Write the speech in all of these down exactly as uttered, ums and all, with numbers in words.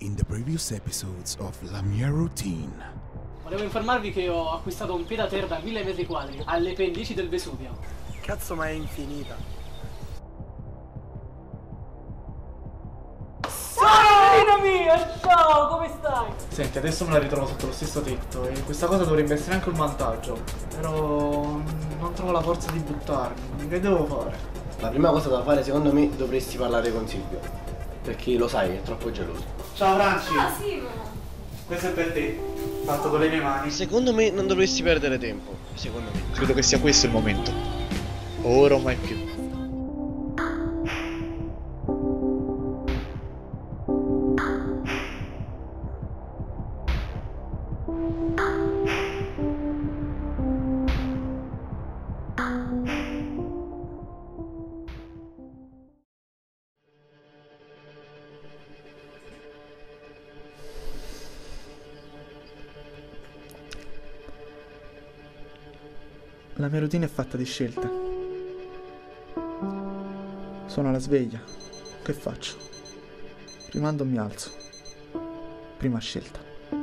In the previous episodes of La Mia Routine. Volevo informarvi che ho acquistato un pied-à-terre da mille metri quadri alle pendici del Vesuvio. Cazzo, ma è infinita. Ciao mia, ciao, come stai? Senti, adesso me la ritrovo sotto lo stesso tetto e questa cosa dovrebbe essere anche un vantaggio. Però non trovo la forza di buttarmi. Che devo fare? La prima cosa da fare, secondo me, dovresti parlare con Silvio. Perché lo sai, è troppo geloso. Ciao Franci! Ah sì, ma... Questo è per te, fatto con le mie mani. Secondo me non dovresti perdere tempo. Secondo me. Credo che sia questo il momento. Ora o mai più. La mia routine è fatta di scelte. Suona la sveglia. Che faccio? Rimando o mi alzo? Prima scelta.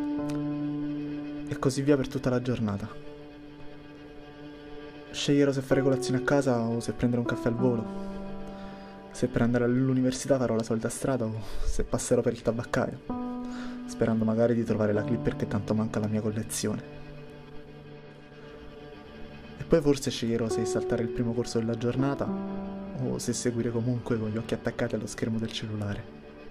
E così via per tutta la giornata. Sceglierò se fare colazione a casa o se prendere un caffè al volo. Se per andare all'università farò la solita strada o se passerò per il tabaccaio, sperando magari di trovare la clipper che tanto manca alla mia collezione. Poi forse sceglierò se saltare il primo corso della giornata o se seguire comunque con gli occhi attaccati allo schermo del cellulare.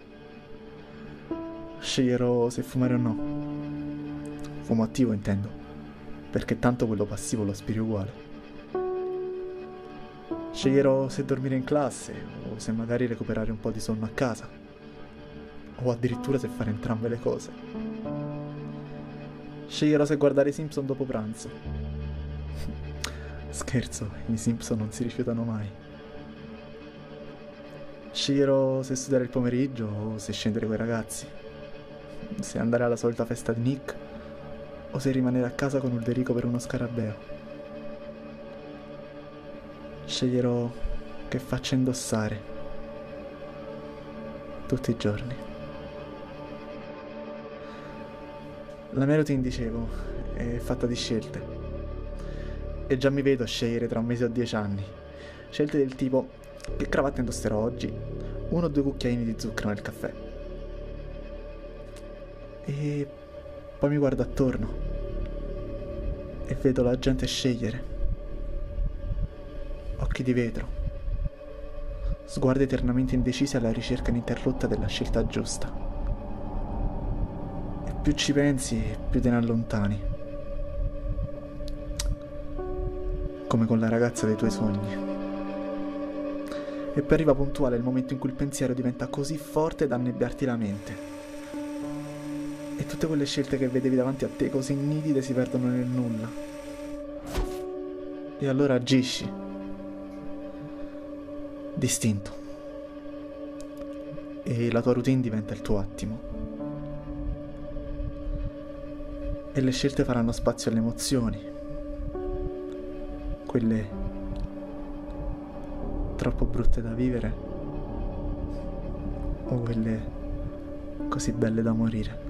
Sceglierò se fumare o no. Fumo attivo intendo, perché tanto quello passivo lo aspiri uguale. Sceglierò se dormire in classe o se magari recuperare un po' di sonno a casa, o addirittura se fare entrambe le cose. Sceglierò se guardare i Simpson dopo pranzo. Scherzo, i Simpson non si rifiutano mai. Sceglierò se studiare il pomeriggio o se scendere coi ragazzi, se andare alla solita festa di Nick o se rimanere a casa con Ulverico per uno scarabeo. Sceglierò che faccia indossare tutti i giorni. La mia routine, dicevo, è fatta di scelte. E già mi vedo a scegliere tra un mese o dieci anni. Scelte del tipo: che cravatta indosserò oggi? Uno o due cucchiaini di zucchero nel caffè. E poi mi guardo attorno e vedo la gente scegliere. Occhi di vetro, sguardi eternamente indecisi alla ricerca ininterrotta della scelta giusta. E più ci pensi, più te ne allontani. Come con la ragazza dei tuoi sogni. E poi arriva puntuale il momento in cui il pensiero diventa così forte da annebbiarti la mente. E tutte quelle scelte che vedevi davanti a te così nitide si perdono nel nulla. E allora agisci. Distinto. E la tua routine diventa il tuo attimo. E le scelte faranno spazio alle emozioni. Quelle troppo brutte da vivere o quelle così belle da morire.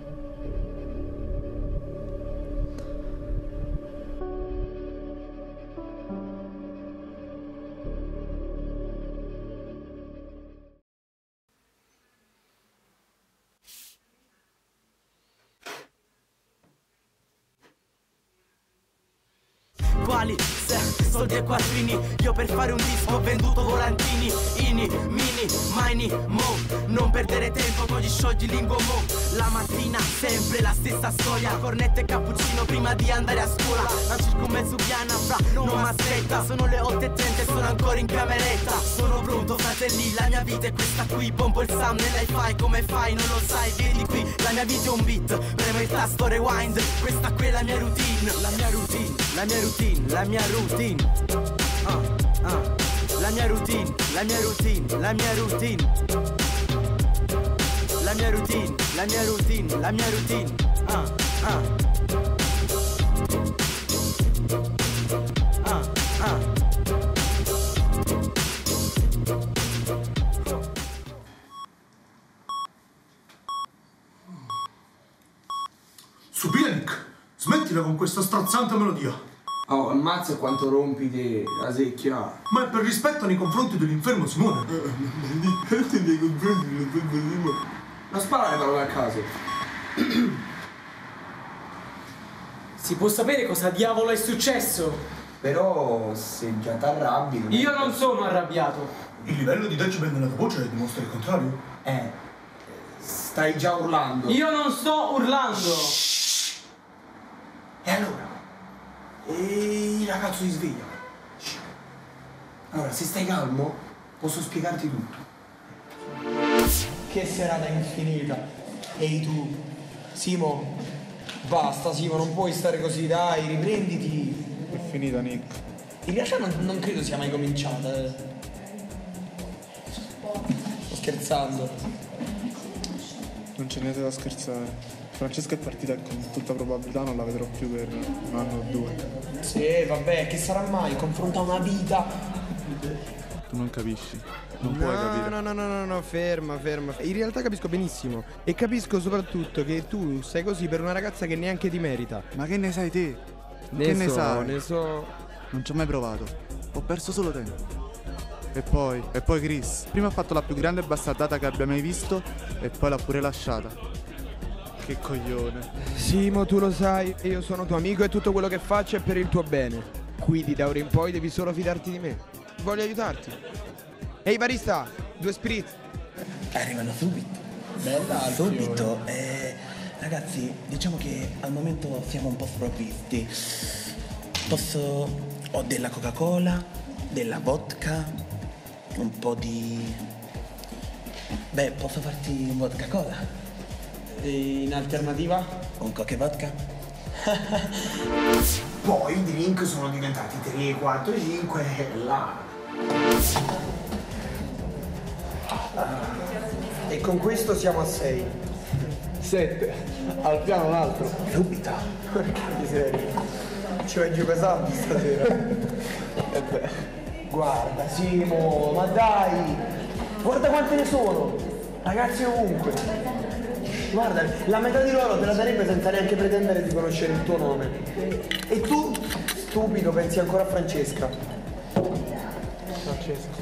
Quali? Se, soldi e quattrini. Io per fare un disco ho venduto volantini. Ini, mini, maini, mo. Non perdere tempo con gli sciogli lingo mo. La mattina sempre la stessa storia. Cornetto e cappuccino prima di andare a scuola. A circa un mezzo piana fra, non mi aspetta. Sono le otto e trenta e sono ancora in cameretta. Sono pronto fratelli, la mia vita è questa qui. Pompo il sound nell'hi-fi, come fai? Non lo sai, vieni qui. La mia vita è un beat, premo il tasto rewind. Questa qui è la mia routine. La mia routine, la mia routine, la mia routine. uh, uh. La mia routine, la mia routine, la mia routine. La mia routine, la mia routine, la mia routine. uh, uh. Uh, uh. Subire, Nick! Smettila con questa straziante melodia! Oh, ammazza quanto rompi di la secchia. Ma è per rispetto nei confronti dell'infermo Simone! Non sparare parole a caso. Si può sapere cosa diavolo è successo? Però se già t'arrabbi... Io non sono arrabbiato. Il livello di decibel nella tua voce dimostra il contrario? Eh, stai già urlando. Io non sto urlando. E allora? E il ragazzo si sveglia. Allora, se stai calmo, posso spiegarti tutto. Che serata infinita. Ehi tu, Simo, basta Simo, non puoi stare così, dai, riprenditi. È finita, Nick. In realtà non, non credo sia mai cominciata. Eh. Sto scherzando. Non c'è niente da scherzare. Francesca è partita e con tutta probabilità non la vedrò più per un anno o due. Sì, vabbè, che sarà mai? Confronta una vita. Tu non capisci. Non no, puoi capire. No, no, no, no, no, ferma, ferma. In realtà capisco benissimo. E capisco soprattutto che tu sei così per una ragazza che neanche ti merita. Ma che ne sai te? Ne che so, ne sai? ne so. Non ci ho mai provato. Ho perso solo tempo. E poi, e poi Chris. Prima ha fatto la più grande bastardata che abbia mai visto e poi l'ha pure lasciata. Che coglione. Simo, tu lo sai, io sono tuo amico e tutto quello che faccio è per il tuo bene. Quindi da ora in poi devi solo fidarti di me. Voglio aiutarti. Ehi barista, due sprit. Arrivano subito. Bella, Alfio. Subito. Eh, ragazzi, diciamo che al momento siamo un po' sprovvisti. Posso... ho della Coca-Cola, della vodka, un po' di... Beh, posso farti un vodka cola? E in alternativa? Un coca e vodka? Poi i drink sono diventati tre, quattro, cinque e là. E con questo siamo a sei. sette. Al piano un altro. Subito. Porca miseria. Ci vai giù pesante stasera. E beh. Guarda Simo, ma dai! Guarda quante ne sono! Ragazzi ovunque! Guarda, la metà di loro te la darebbe senza neanche pretendere di conoscere il tuo nome. E tu, stupido, pensi ancora a Francesca. Francesca.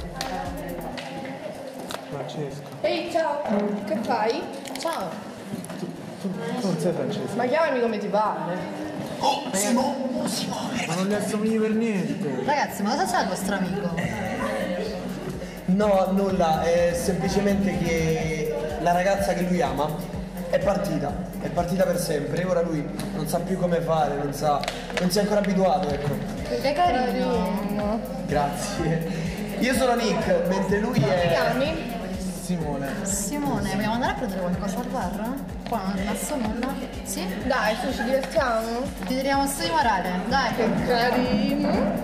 Francesca. Ehi, ciao! Che fai? Ciao! Tu, tu non sei Francesca. Ma chiamami come ti pare. Oh, Simo! Oh, Simo! Ma non gli assomigli per niente. Ragazzi, ma cosa c'è il vostro amico? No, nulla, è semplicemente che la ragazza che lui ama è partita, è partita per sempre e ora lui non sa più come fare, non sa, non si è ancora abituato, ecco. Che carino! Grazie. Io sono Nick, mentre lui è... Ti chiami? Simone. Simone, vogliamo andare a prendere qualcosa al bar? Qua non è rimasto nulla? Sì? Dai, su, ci divertiamo? Ti tiriamo su di morale, dai! Che carino!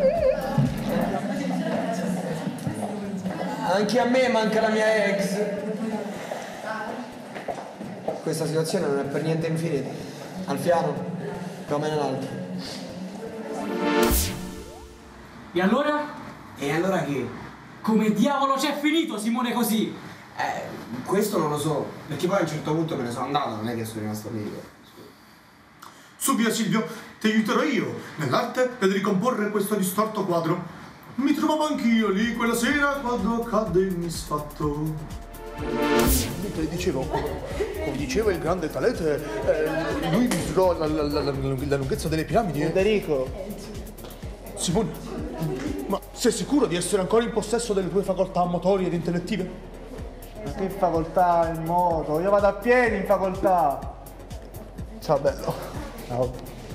Anche a me manca la mia ex. Questa situazione non è per niente infinita. Alfiano, come nell'altro. E allora? E allora che? Come diavolo c'è finito Simone così? Eh, questo non lo so, perché poi a un certo punto me ne sono andato, non è che sono rimasto lì. Su via Silvio, ti aiuterò io nell'arte per ricomporre questo distorto quadro. Mi trovavo anch'io lì quella sera quando accadde il misfatto. Mentre dicevo, come diceva il grande Talete, eh, lui misurò la, la, la, la, la lunghezza delle piramidi. Federico. Simone, ma sei sicuro di essere ancora in possesso delle tue facoltà motorie ed intellettive? Ma che facoltà in moto? Io vado a piedi in facoltà. Ciao bello. Ciao.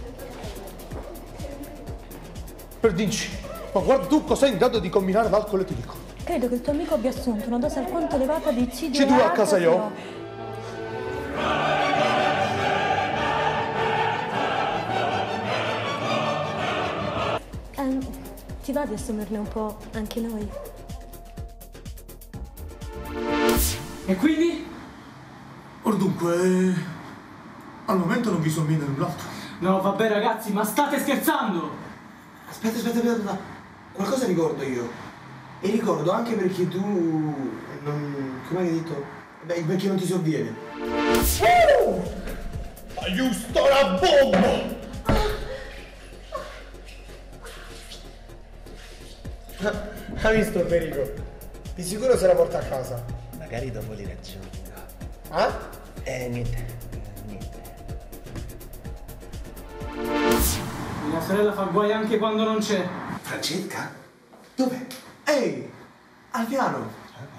Perdinci, ma guarda tu cosa sei in grado di combinare l'alcol etilico. Credo che il tuo amico abbia assunto una dose alquanto elevata di C due A. C due a casa io. Eh, ti va di assumerne un po' anche noi? E quindi? Or dunque, al momento non vi sommiglio null'altro. No, vabbè ragazzi, ma state scherzando? Aspetta, aspetta, aspetta, aspetta. Qualcosa ricordo io. E ricordo anche perché tu... non... come hai detto? Beh, perché non ti sovviene. Uh! Giusto la bomba! Hai visto Federico? Di sicuro se la porta a casa. Magari dopo li ragioni. Ah? Eh, niente. Niente. Mia sorella fa guai anche quando non c'è. Francesca? Dov'è? Ehi! Al piano!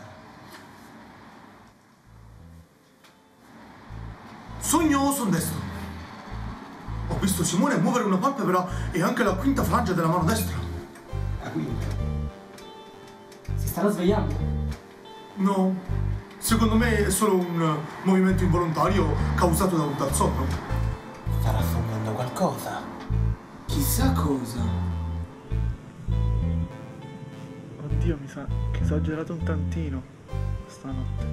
Sogno o son destro? Ho visto Simone muovere una palpebra e anche la quinta falange della mano destra. La quinta? Si starà svegliando? No. Secondo me è solo un movimento involontario causato da un dal sonno. Starà sognando qualcosa. Chissà cosa. Oddio, mi sa che ho esagerato un tantino stanotte.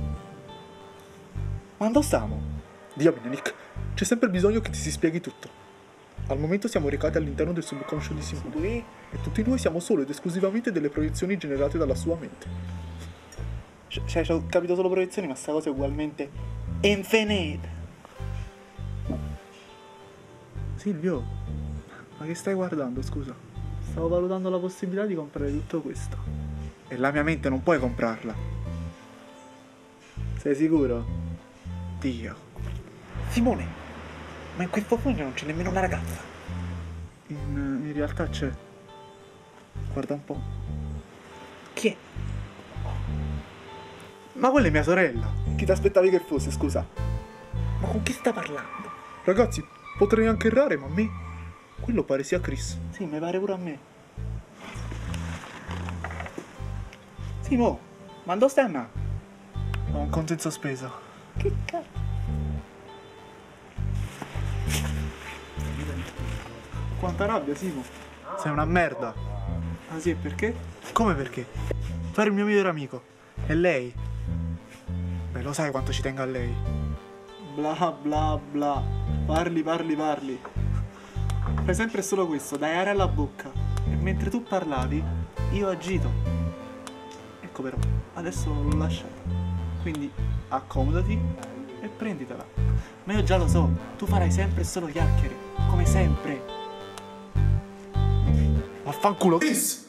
Ma dove stiamo? Diamine, Nick, c'è sempre bisogno che ti si spieghi tutto. Al momento siamo recati all'interno del subconscio di Simone e tutti noi siamo solo ed esclusivamente delle proiezioni generate dalla sua mente. Cioè, ci ho capito solo proiezioni, ma sta cosa è ugualmente infinita. Silvio, ma che stai guardando, scusa? Stavo valutando la possibilità di comprare tutto questo. E la mia mente non puoi comprarla. Sei sicuro? Dio. Simone, ma in questo sogno non c'è nemmeno una ragazza. In, in realtà c'è. Guarda un po'. Chi è? Ma quella è mia sorella. Chi ti aspettavi che fosse, scusa? Ma con chi sta parlando? Ragazzi, potrei anche errare, ma a me quello pare sia Chris. Sì, mi pare pure a me. Simo, ma dove stai andando? Ho un conto in sospeso. Che cazzo? Quanta rabbia, Simo. Sei una merda. Ah sì, perché? Come perché? Tu eri il mio migliore amico. E lei? Beh, lo sai quanto ci tengo a lei. Bla bla bla. Parli, parli, parli. Fai sempre solo questo, dai aria alla bocca. E mentre tu parlavi, io ho agito. Ecco però, adesso l'ho lasciata. Quindi accomodati e prenditela. Ma io già lo so, tu farai sempre solo chiacchiere. Come sempre. Vaffanculo. Chris!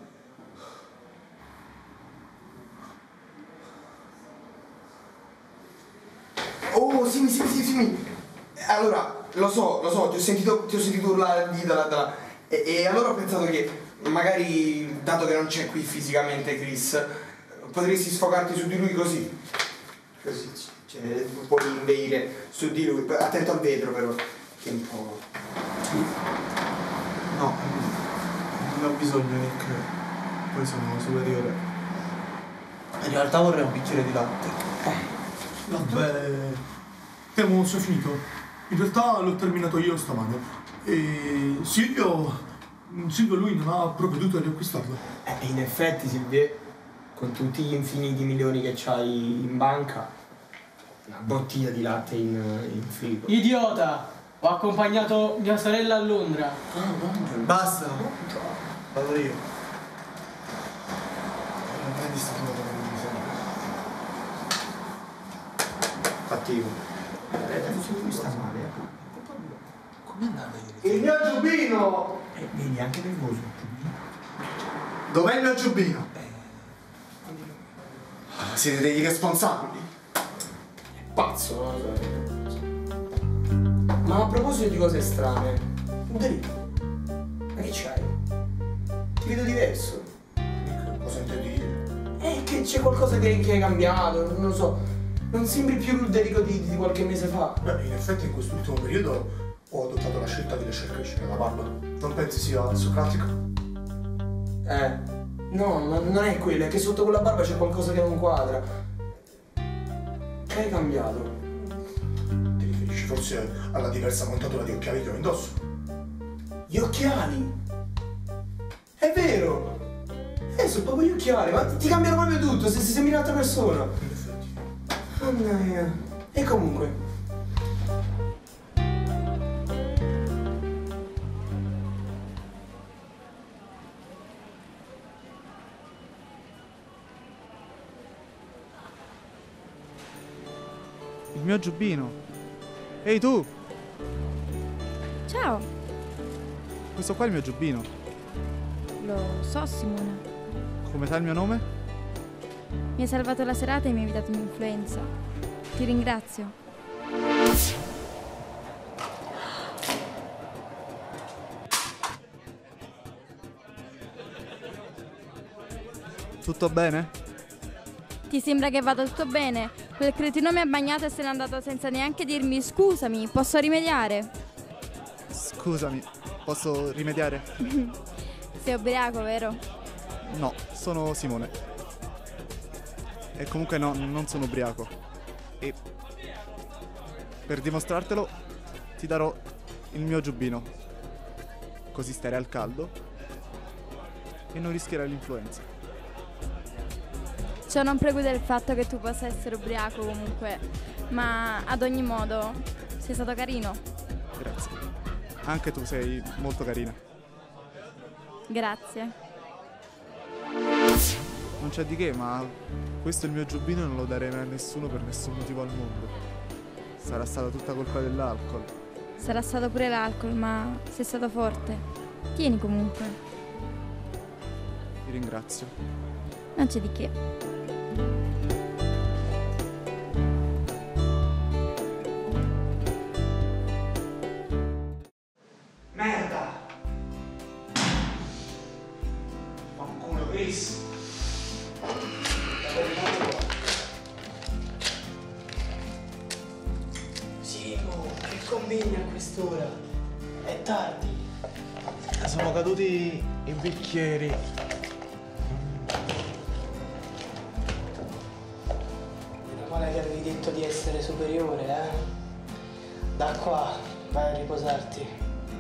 Oh, Simi, Simi, Simi, Simi. Allora, lo so, lo so, ti ho sentito, ti ho sentito urlare di da, da, da. E, e allora ho pensato che magari, dato che non c'è qui fisicamente Chris, potresti sfogarti su di lui così. Così, cioè, puoi inveire su di lui. Attento al vetro però, che è un po'... No, non ho bisogno, Nick. Poi sono superiore. In realtà vorrei un bicchiere di latte. Vabbè, temo sia finito. In realtà l'ho terminato io stamane. E Silvio, Silvio lui non ha provveduto a riacquistarlo. Eh, in effetti, Silvio, con tutti gli infiniti milioni che c'hai in banca, una bottiglia di latte in, in frigo. Idiota! Ho accompagnato mia sorella a Londra. Basta. Vado io. Non prendi sta cosa che non mi sembra. Cattivo. Mi sta male, eh. Com'è andata ieri? Il mio giubbino! Eh, vedi, anche nervoso il giubbino. Dov'è il mio giubbino? Ah, siete degli responsabili. Pazzo, no? Ma a proposito di cose strane, Federico, ma che c'hai? Ti vedo diverso. Cosa intendi dire? Eh, che c'è qualcosa che, che è cambiato, non lo so. Non sembri più Federico di, di qualche mese fa. Beh, in effetti in quest'ultimo periodo ho adottato la scelta di lasciare crescere la barba. Non pensi sia socratica? Eh, no, ma non è quello, è che sotto quella barba c'è qualcosa che non quadra. Che hai cambiato? Ti riferisci forse alla diversa montatura di occhiali che ho indosso? Gli occhiali? È vero! Eh, sono proprio gli occhiali, ma ti cambiano proprio tutto, se si sembri un'altra persona. In effetti. Mamma mia. E comunque. Il mio giubbino. Ehi tu! Ciao. Questo qua è il mio giubbino. Lo so, Simone. Come sa il mio nome? Mi hai salvato la serata e mi hai evitato un'influenza. Ti ringrazio. Tutto bene? Ti sembra che vada tutto bene? Quel cretino mi ha bagnato e se n'è andato senza neanche dirmi scusami, posso rimediare? Scusami, posso rimediare? Sei ubriaco, vero? No, sono Simone. E comunque no, non sono ubriaco. E per dimostrartelo ti darò il mio giubbino. Così starai al caldo e non rischierai l'influenza. Ciò non preclude il fatto che tu possa essere ubriaco comunque, ma ad ogni modo sei stato carino. Grazie. Anche tu sei molto carina. Grazie. Non c'è di che, ma questo è il mio giubbino e non lo darei mai a nessuno per nessun motivo al mondo. Sarà stata tutta colpa dell'alcol. Sarà stato pure l'alcol, ma sei stato forte. Tieni comunque. Ti ringrazio. Non c'è di che. Merda! Fanculo, Chris! Simo, che combini a quest'ora? È tardi. Sono caduti i bicchieri. Meno male che avevi detto di essere superiore, eh? Da qua, vai a riposarti.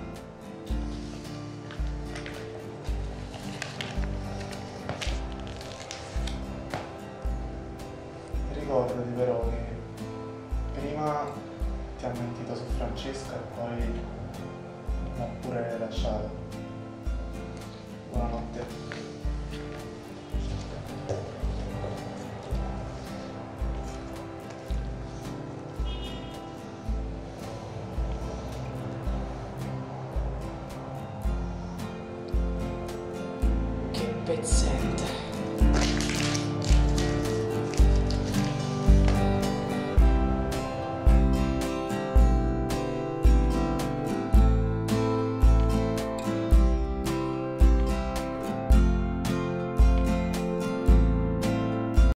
Ricordati però che prima ti ha mentito su Francesca e poi mi ha pure lasciato. Buonanotte.